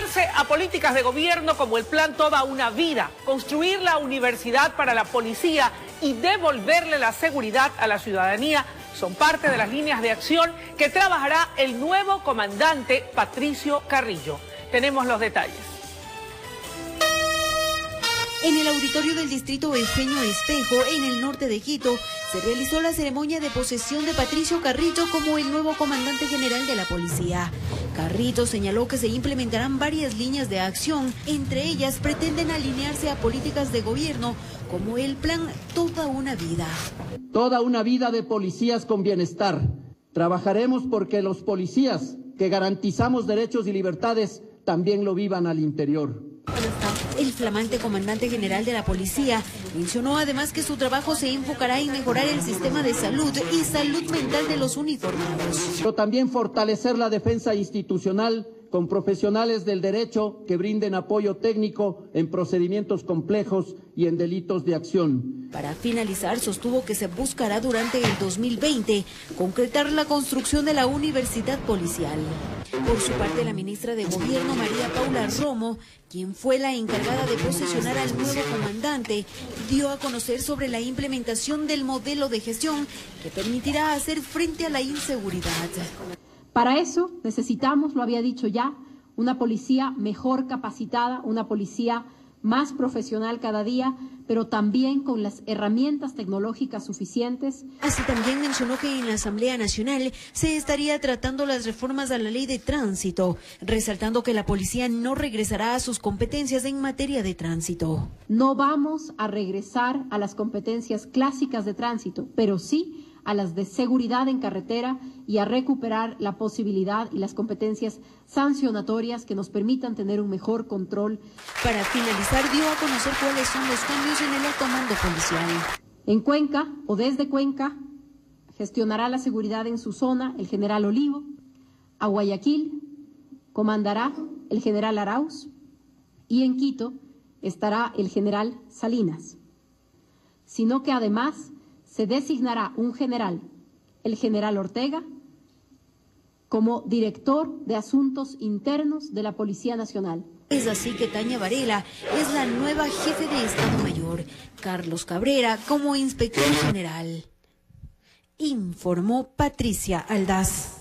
Sumarse a políticas de gobierno como el plan Toda una Vida, construir la universidad para la policía y devolverle la seguridad a la ciudadanía son parte de las líneas de acción que trabajará el nuevo comandante Patricio Carrillo. Tenemos los detalles. En el auditorio del distrito Eugenio Espejo, en el norte de Quito, se realizó la ceremonia de posesión de Patricio Carrillo como el nuevo comandante general de la policía. Carrillo señaló que se implementarán varias líneas de acción, entre ellas pretenden alinearse a políticas de gobierno como el plan Toda una Vida. Toda una vida de policías con bienestar. Trabajaremos porque los policías que garantizamos derechos y libertades también lo vivan al interior. El flamante comandante general de la policía mencionó además que su trabajo se enfocará en mejorar el sistema de salud y salud mental de los uniformados. Pero también fortalecer la defensa institucional con profesionales del derecho que brinden apoyo técnico en procedimientos complejos y en delitos de acción. Para finalizar, sostuvo que se buscará durante el 2020 concretar la construcción de la universidad policial. Por su parte, la ministra de Gobierno, María Paula Romo, quien fue la encargada de posesionar al nuevo comandante, dio a conocer sobre la implementación del modelo de gestión que permitirá hacer frente a la inseguridad. Para eso necesitamos, lo había dicho ya, una policía mejor capacitada, una policía más profesional cada día, pero también con las herramientas tecnológicas suficientes. Así también mencionó que en la Asamblea Nacional se estaría tratando las reformas a la ley de tránsito, resaltando que la policía no regresará a sus competencias en materia de tránsito. No vamos a regresar a las competencias clásicas de tránsito, pero sí a las de seguridad en carretera y a recuperar la posibilidad y las competencias sancionatorias que nos permitan tener un mejor control. Para finalizar, dio a conocer cuáles son los cambios en el alto mando policial. En Cuenca o desde Cuenca gestionará la seguridad en su zona el general Olivo. A Guayaquil comandará el general Arauz y en Quito estará el general Salinas. Sino que además se designará un general, el general Ortega, como director de asuntos internos de la Policía Nacional. Es así que Tania Varela es la nueva jefe de Estado Mayor, Carlos Cabrera como inspector general. Informó Patricia Aldaz.